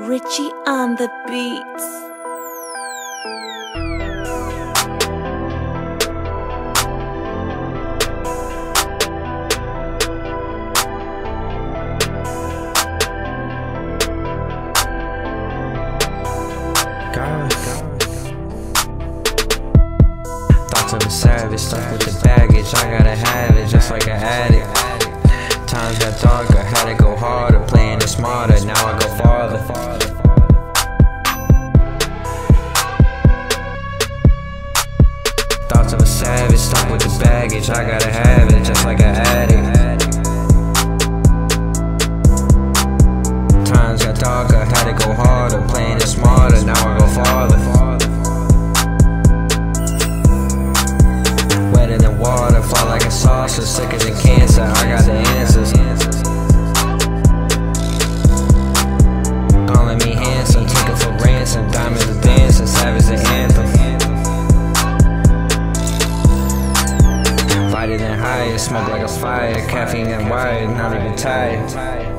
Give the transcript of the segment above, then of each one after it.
Richie on the beats. Thoughts of a savage, stuck with the baggage. I gotta have it, just like an addict. Times got darker, had to go harder, playing it smarter. Now I go farther. Thoughts of a savage, stuck with the baggage. I gotta have it, just like an addict. Times got darker, had to go harder, playing it smarter. Now I go farther. Wetter than water, fall like a saucer, sicker than cancer. I got the answers. Calling me handsome, taken for ransom. Diamonds are dancing, savage the anthem. Lighter than higher, smoke like a fire. Caffeine and wired, not even tired.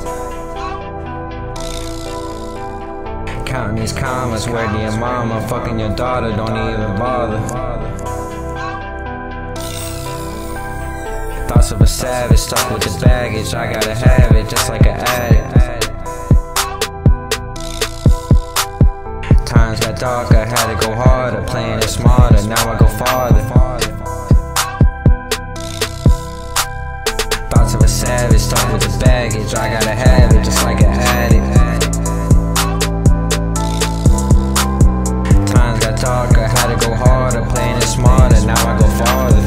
Counting these commas, where to your mama? Fucking your daughter, don't even bother. Thoughts of a savage, stuck with the baggage. I gotta have it, just like an addict. Times got darker, had to go harder, playing it smarter. Now I go farther. Thoughts of a savage, stuck with the baggage. I gotta have it, just like an addict. Times got darker, had to go harder, playing it smarter. Now I go farther.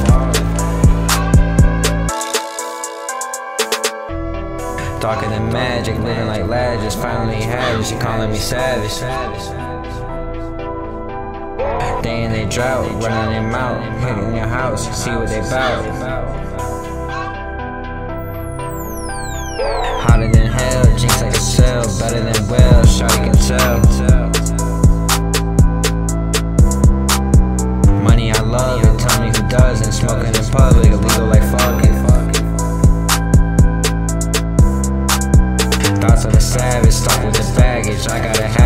Darker than magic, living like Lazarus. Finally had it, she calling me savage. They in their drought, running their mouth, hitting your house, see what they bout. Hotter than hell, jinx like a cell, better than well, shawty can tell. Money I love it, tell me who doesn't. Smoking in public, illegal like fucking. Thoughts of a savage, stuck with the baggage. I gotta have